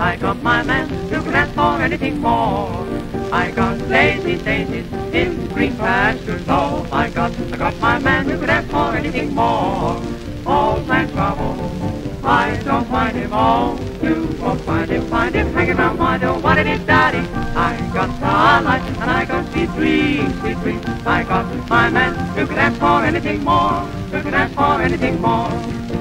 I got my man who can ask for anything more. I got daisies in green pastures low. I got my man who can ask for anything more. Old man Trouble, I don't find him all. You won't find him hanging around my door. What it is, Daddy? I got starlight and I got sweet dreams, sweet dreams. I got my man who can ask for anything more, who can ask for anything more.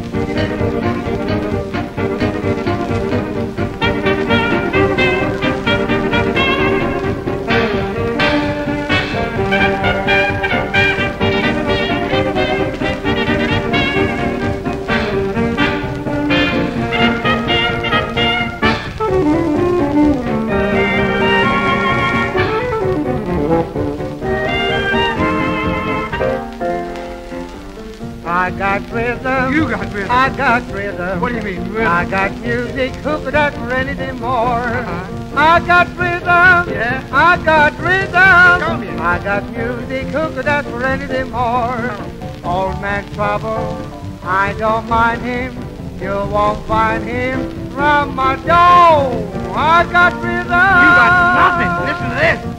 I got rhythm. You got rhythm. I got rhythm. What do you mean, rhythm? I got music, who could ask for anything more? I got rhythm. Yeah? I got rhythm. Show me. I got music, who could ask for anything more? Old man Trouble, I don't mind him. You won't find him round my door. I got rhythm. You got nothing. Listen to this.